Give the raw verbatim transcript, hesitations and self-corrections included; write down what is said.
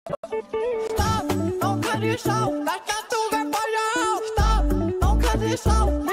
Stop, não quero show, daqui a tu vai para o stop, não quero show.